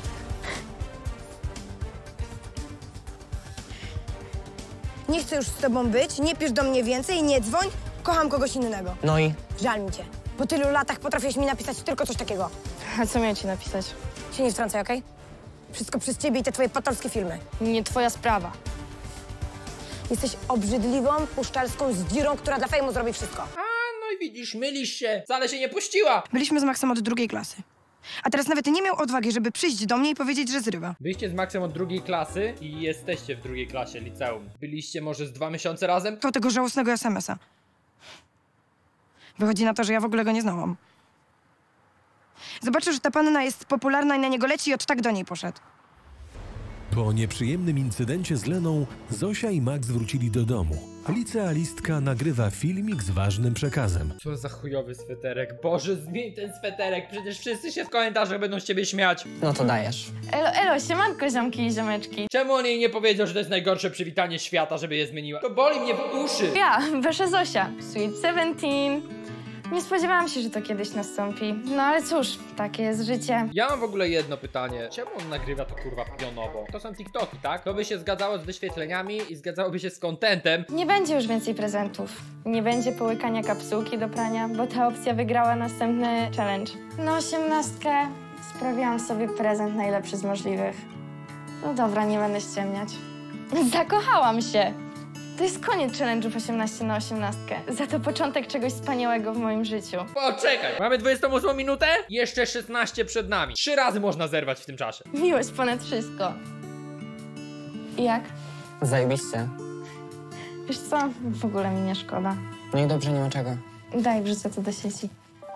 Nie chcę już z tobą być, nie pisz do mnie więcej, nie dzwoń, kocham kogoś innego. No i? Żal mi cię. Po tylu latach potrafiłeś mi napisać tylko coś takiego. A co miałem ci napisać? Się nie wtrącaj, okej? Wszystko przez ciebie i te twoje patolskie filmy. Nie twoja sprawa. Jesteś obrzydliwą, puszczalską zdzirą, która dla fejmu zrobi wszystko. A, no i widzisz, mylisz się. Wcale się nie puściła. Byliśmy z Maxem od drugiej klasy. A teraz nawet nie miał odwagi, żeby przyjść do mnie i powiedzieć, że zrywa. Byliście z Maxem od drugiej klasy i jesteście w drugiej klasie liceum. Byliście może z dwa miesiące razem? To tego żałosnego es emesa. Wychodzi na to, że ja w ogóle go nie znałam. Zobaczył, że ta panna jest popularna i na niego leci i od tak do niej poszedł. Po nieprzyjemnym incydencie z Leną, Zosia i Max wrócili do domu. A licealistka nagrywa filmik z ważnym przekazem. Co za chujowy sweterek. Boże, zmień ten sweterek. Przecież wszyscy się w komentarzach będą z ciebie śmiać. No to dajesz. Elo, elo, siemanko, ziomki i ziomeczki. Czemu on jej nie powiedział, że to jest najgorsze przywitanie świata, żeby je zmieniła? To boli mnie w uszy. Ja, wasza Zosia, Sweet Seventeen. Nie spodziewałam się, że to kiedyś nastąpi. No ale cóż, takie jest życie. Ja mam w ogóle jedno pytanie. Czemu on nagrywa to kurwa pionowo? To są TikToki, tak? To by się zgadzało z wyświetleniami i zgadzałoby się z contentem. Nie będzie już więcej prezentów. Nie będzie połykania kapsułki do prania, bo ta opcja wygrała następny challenge. Na osiemnastkę sprawiłam sobie prezent najlepszy z możliwych. No dobra, nie będę ściemniać. Zakochałam się! To jest koniec challenge'ów osiemnaście na osiemnastkę. Za to początek czegoś wspaniałego w moim życiu. Poczekaj, mamy dwudziestą ósmą minutę? Jeszcze szesnaście przed nami. Trzy razy można zerwać w tym czasie. Miłość ponad wszystko. I jak? Zajebiście. Wiesz co? W ogóle mi nie szkoda. No i dobrze, nie ma czego. Daj, wrzucę to do sieci.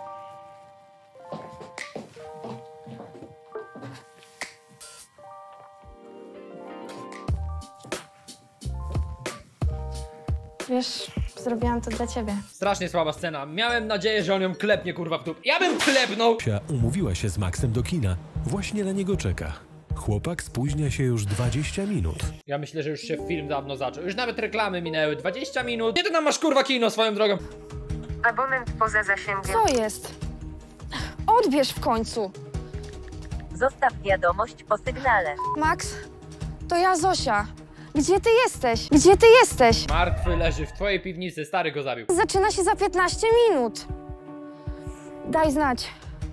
Wiesz, zrobiłam to dla ciebie. Strasznie słaba scena. Miałem nadzieję, że on ją klepnie kurwa w tup. Ja bym klepnął! Zosia umówiła się z Maxem do kina. Właśnie na niego czeka. Chłopak spóźnia się już dwadzieścia minut. Ja myślę, że już się film dawno zaczął. Już nawet reklamy minęły. dwadzieścia minut. Nie, to tam masz kurwa kino swoją drogą. Abonent poza zasięgiem. Co jest? Odbierz w końcu. Zostaw wiadomość po sygnale. Max, to ja Zosia. Gdzie ty jesteś? Gdzie ty jesteś? Martwy leży w twojej piwnicy. Stary go zabił. Zaczyna się za piętnaście minut. Daj znać.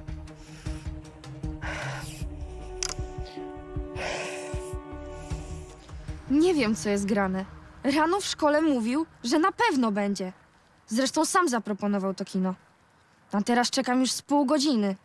Nie wiem, co jest grane. Rano w szkole mówił, że na pewno będzie. Zresztą sam zaproponował to kino. A teraz czekam już z pół godziny.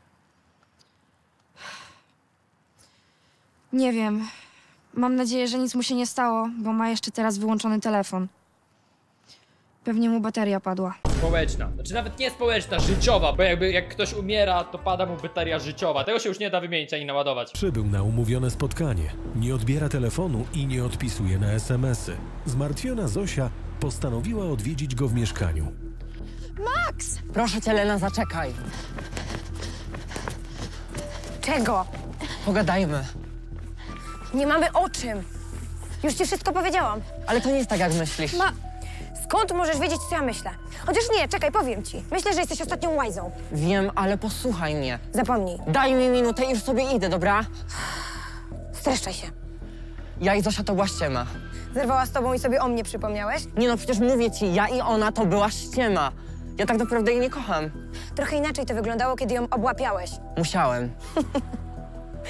Nie wiem. Mam nadzieję, że nic mu się nie stało, bo ma jeszcze teraz wyłączony telefon. Pewnie mu bateria padła. Społeczna. Znaczy nawet nie społeczna, życiowa. Bo jakby jak ktoś umiera, to pada mu bateria życiowa. Tego się już nie da wymienić ani naładować. Przybył na umówione spotkanie. Nie odbiera telefonu i nie odpisuje na es em esy. Zmartwiona Zosia postanowiła odwiedzić go w mieszkaniu. Max! Proszę cię, Lena, zaczekaj. Czego? Pogadajmy. Nie mamy o czym. Już ci wszystko powiedziałam. Ale to nie jest tak, jak myślisz. Ma... Skąd możesz wiedzieć, co ja myślę? Chociaż nie, czekaj, powiem ci. Myślę, że jesteś ostatnią łajzą. Wiem, ale posłuchaj mnie. Zapomnij. Daj mi minutę i już sobie idę, dobra? Streszczaj się. Ja i Zosia to była ściema. Zerwała z tobą i sobie o mnie przypomniałeś? Nie no, przecież mówię ci, ja i ona to była ściema. Ja tak naprawdę jej nie kocham. Trochę inaczej to wyglądało, kiedy ją obłapiałeś. Musiałem.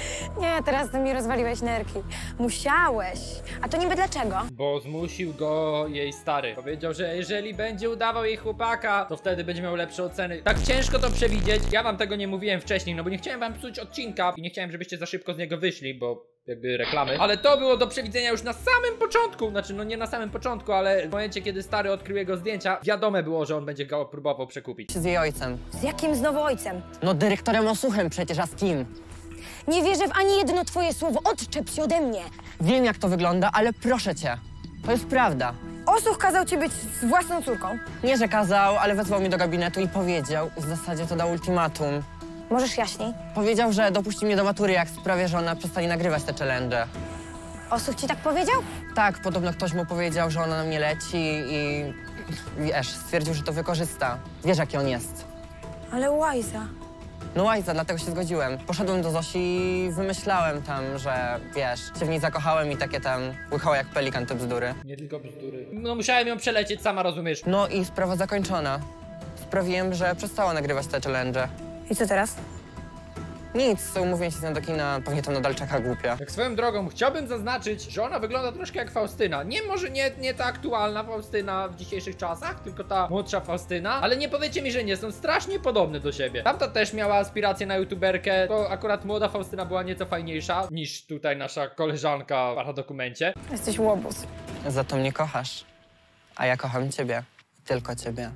Nie, teraz ty mi rozwaliłeś nerki. Musiałeś. A to niby dlaczego? Bo zmusił go jej stary. Powiedział, że jeżeli będzie udawał jej chłopaka, to wtedy będzie miał lepsze oceny. Tak ciężko to przewidzieć. Ja wam tego nie mówiłem wcześniej, no bo nie chciałem wam psuć odcinka i nie chciałem, żebyście za szybko z niego wyszli, bo jakby reklamy. Ale to było do przewidzenia już na samym początku. Znaczy, no nie na samym początku, ale w momencie, kiedy stary odkrył jego zdjęcia, wiadome było, że on będzie go próbował przekupić. Z jej ojcem. Z jakim znowu ojcem? No dyrektorem Osuchem przecież, a z kim? Nie wierzę w ani jedno twoje słowo. Odczep się ode mnie. Wiem, jak to wygląda, ale proszę cię. To jest prawda. Osuch kazał ci być z własną córką. Nie, że kazał, ale wezwał mnie do gabinetu i powiedział, w zasadzie to dał ultimatum. Możesz jaśniej? Powiedział, że dopuści mnie do matury, jak sprawię, że ona przestanie nagrywać te challenge. Osuch ci tak powiedział? Tak, podobno ktoś mu powiedział, że ona na mnie leci i... wiesz, stwierdził, że to wykorzysta. Wiesz, jaki on jest. Ale Łajza. No Łajza, dlatego się zgodziłem. Poszedłem do Zosi i wymyślałem tam, że wiesz, się w niej zakochałem i takie tam łychało jak pelikan te bzdury. Nie tylko bzdury. No musiałem ją przelecieć, sama rozumiesz. No i sprawa zakończona. Sprawiłem, że przestała nagrywać te challenge. I co teraz? Nic, umówiłem się z nią do kina, pewnie to nadal czeka głupia. Jak swoją drogą, chciałbym zaznaczyć, że ona wygląda troszkę jak Faustyna. Nie może nie, nie ta aktualna Faustyna w dzisiejszych czasach, tylko ta młodsza Faustyna. Ale nie powiecie mi, że nie, są strasznie podobne do siebie. Tamta też miała aspirację na youtuberkę, to akurat młoda Faustyna była nieco fajniejsza niż tutaj nasza koleżanka w paradokumencie. Jesteś łobuz. Za to mnie kochasz, a ja kocham ciebie. Tylko ciebie.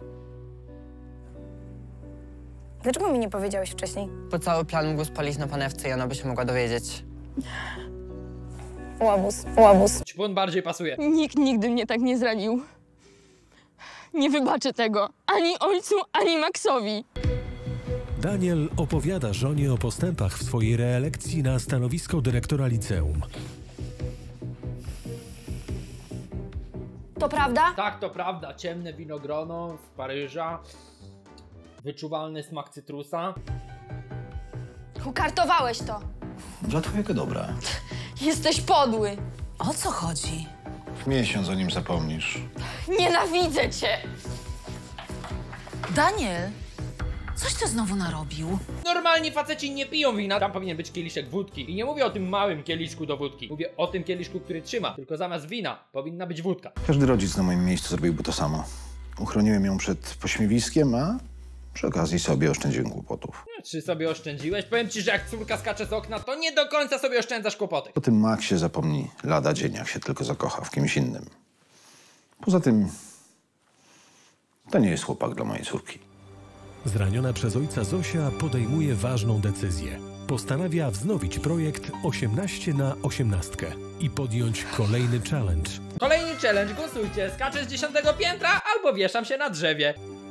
Dlaczego mi nie powiedziałeś wcześniej? Bo cały plan mógł spalić na panewce i ona by się mogła dowiedzieć. Łobuz, łobuz. Ćpun bardziej pasuje. Nikt nigdy mnie tak nie zranił. Nie wybaczę tego ani ojcu, ani Maxowi. Daniel opowiada żonie o postępach w swojej reelekcji na stanowisko dyrektora liceum. To prawda? Tak, to prawda. Ciemne winogrono z Paryża. Wyczuwalny smak cytrusa. Ukartowałeś to. Dla twojego dobra. Jesteś podły. O co chodzi? W miesiąc o nim zapomnisz. Nienawidzę cię. Daniel, coś ty znowu narobił? Normalni faceci nie piją wina. Tam powinien być kieliszek wódki. I nie mówię o tym małym kieliszku do wódki. Mówię o tym kieliszku, który trzyma. Tylko zamiast wina powinna być wódka. Każdy rodzic na moim miejscu zrobiłby to samo. Uchroniłem ją przed pośmiewiskiem, a przy okazji sobie oszczędziłem kłopotów. No, czy sobie oszczędziłeś? Powiem ci, że jak córka skacze z okna, to nie do końca sobie oszczędzasz kłopoty. O tym Maxie zapomni lada dzień, jak się tylko zakocha w kimś innym. Poza tym, to nie jest chłopak dla mojej córki. Zraniona przez ojca Zosia podejmuje ważną decyzję. Postanawia wznowić projekt osiemnaście na osiemnastkę i podjąć kolejny challenge. Kolejny challenge, głosujcie. Skaczę z dziesiątego piętra albo wieszam się na drzewie.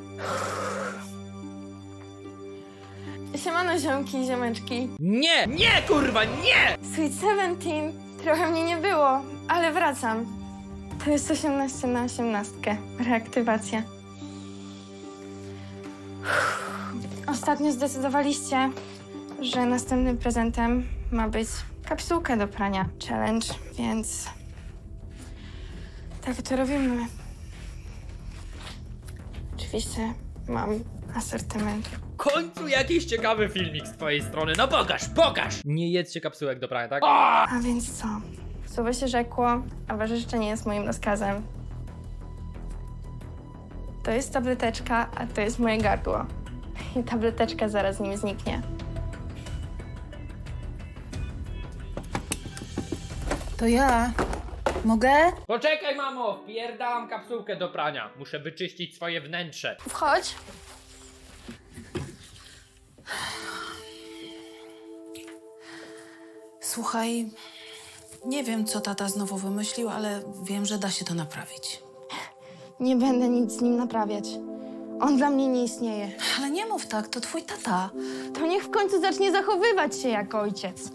Siemano ziomki i ziomeczki. Nie, nie kurwa, nie! Sweet Seventeen. Trochę mnie nie było, ale wracam. To jest osiemnaście na osiemnastkę. Reaktywacja. Ostatnio zdecydowaliście, że następnym prezentem ma być kapsułka do prania. Challenge, więc tak to robimy. Oczywiście mam asortyment. W końcu jakiś ciekawy filmik z twojej strony. No pokaż, pokaż! Nie jedzcie kapsułek do prania, tak? O! A więc co? Słowo się rzekło, a wasze życzenie jest moim rozkazem. To jest tableteczka, a to jest moje gardło. I tableteczka zaraz z nim zniknie. To ja. Mogę? Poczekaj, mamo! Wpierdalam kapsułkę do prania. Muszę wyczyścić swoje wnętrze. Wchodź. Słuchaj, nie wiem, co tata znowu wymyślił, ale wiem, że da się to naprawić. Nie będę nic z nim naprawiać. On dla mnie nie istnieje. Ale nie mów tak, to twój tata. To niech w końcu zacznie zachowywać się jak ojciec.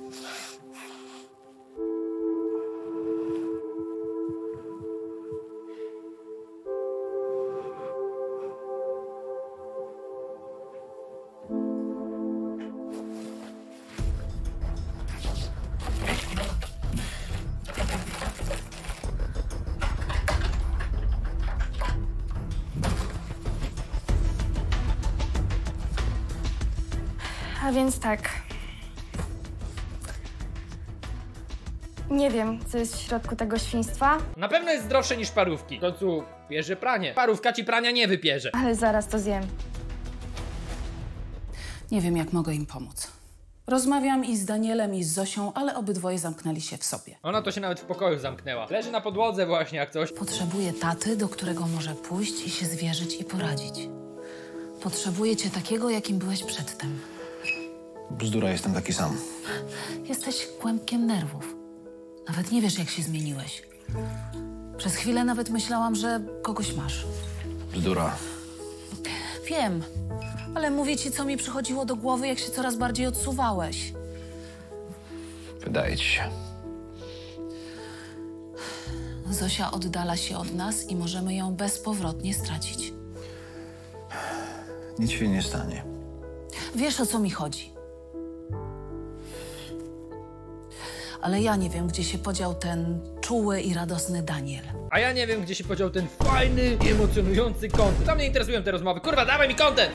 A więc tak. Nie wiem, co jest w środku tego świństwa, Na pewno jest zdrowsze niż parówki. W końcu bierze pranie. Parówka ci prania nie wypierze. ale zaraz to zjem. Nie wiem, jak mogę im pomóc. Rozmawiam i z Danielem, i z Zosią, ale obydwoje zamknęli się w sobie. Ona to się nawet w pokoju zamknęła. Leży na podłodze właśnie jak coś. Potrzebuję taty, do którego może pójść i się zwierzyć i poradzić. Potrzebuję cię takiego, jakim byłeś przedtem. Bzdura, jestem taki sam. Jesteś kłębkiem nerwów. Nawet nie wiesz, jak się zmieniłeś. Przez chwilę nawet myślałam, że kogoś masz. Bzdura. Wiem, ale mówię ci, co mi przychodziło do głowy, jak się coraz bardziej odsuwałeś. Wydaje ci się. Zosia oddala się od nas i możemy ją bezpowrotnie stracić. Nic się nie stanie. Wiesz, o co mi chodzi. Ale ja nie wiem, gdzie się podział ten czuły i radosny Daniel. A ja nie wiem, gdzie się podział ten fajny i emocjonujący content. Tam mnie interesują te rozmowy. Kurwa, dawaj mi content!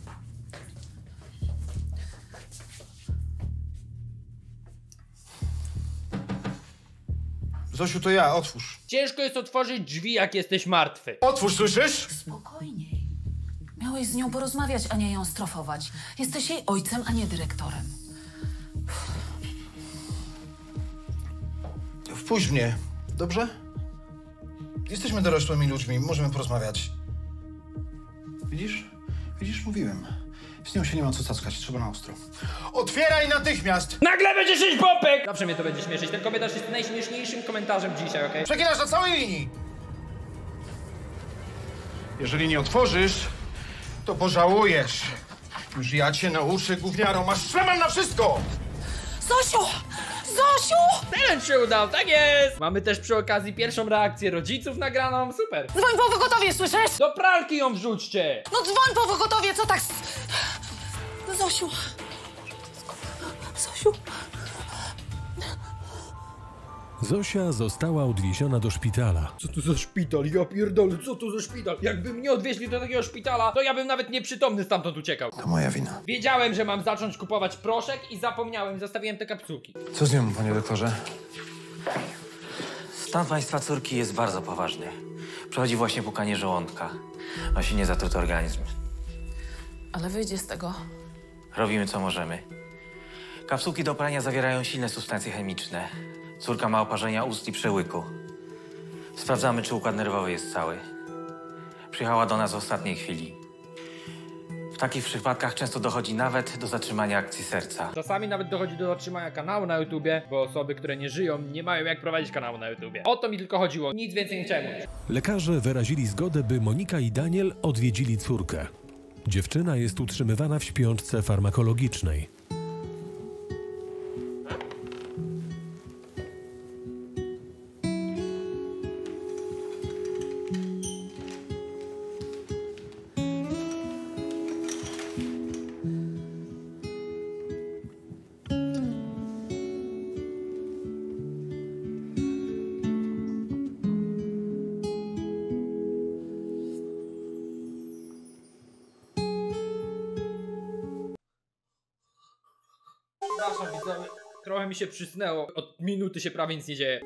Zosiu, to ja, otwórz. Ciężko jest otworzyć drzwi, jak jesteś martwy. Otwórz, słyszysz? Spokojniej. Miałeś z nią porozmawiać, a nie ją strofować. Jesteś jej ojcem, a nie dyrektorem. Wpuść mnie, dobrze? Jesteśmy dorosłymi ludźmi, możemy porozmawiać. Widzisz? Widzisz, mówiłem. Z nią się nie ma co cackać, trzeba na ostro. Otwieraj natychmiast! Nagle będzie sześć pompek! Zawsze mnie to będzie śmieszyć. Ten komentarz jest najśmieszniejszym komentarzem dzisiaj, okej? Przeginasz na całej linii! Jeżeli nie otworzysz, to pożałujesz. Już ja cię nauczę, gówniaro, masz szlaman na wszystko! Zosiu! Zosiu! Ten się udał, tak jest! Mamy też przy okazji pierwszą reakcję rodziców nagraną, super. Dzwoń po pogotowie, słyszysz? Do pralki ją wrzućcie! No dzwoń po pogotowie, co tak... s- Zosiu. Zosiu. Zosia została odwieziona do szpitala. Co tu za szpital? Ja pierdolę, co tu za szpital? Jakby mnie odwieźli do takiego szpitala, to ja bym nawet nieprzytomny stamtąd uciekał. To moja wina. Wiedziałem, że mam zacząć kupować proszek i zapomniałem, zostawiłem te kapsułki. Co z nią, panie doktorze? Stan państwa córki jest bardzo poważny. Przechodzi właśnie pukanie żołądka. Nosi niezatruty organizm. Ale wyjdzie z tego. Robimy co możemy. Kapsułki do prania zawierają silne substancje chemiczne. Córka ma oparzenia ust i przełyku. Sprawdzamy, czy układ nerwowy jest cały. Przyjechała do nas w ostatniej chwili. W takich przypadkach często dochodzi nawet do zatrzymania akcji serca. Czasami nawet dochodzi do zatrzymania kanału na YouTubie, bo osoby, które nie żyją, nie mają jak prowadzić kanału na YouTubie. O to mi tylko chodziło, nic więcej nie chciałem mówić. Lekarze wyrazili zgodę, by Monika i Daniel odwiedzili córkę. Dziewczyna jest utrzymywana w śpiączce farmakologicznej. Przepraszam widzowie, trochę mi się przysnęło, od minuty się prawie nic nie dzieje.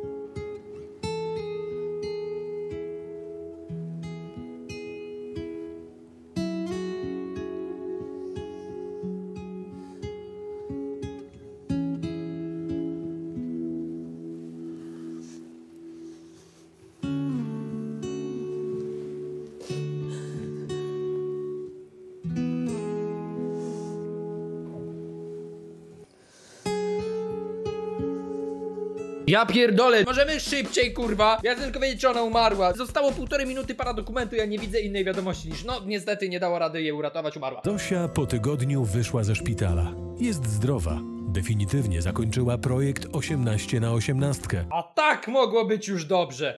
Ja pierdolę, możemy szybciej, kurwa. Ja chcę tylko wiedzieć, czy ona umarła. Zostało półtorej minuty para dokumentu, ja nie widzę innej wiadomości niż no, niestety nie dało rady jej uratować, umarła. Zosia po tygodniu wyszła ze szpitala. Jest zdrowa. Definitywnie zakończyła projekt osiemnaście na osiemnastkę. A tak mogło być już dobrze.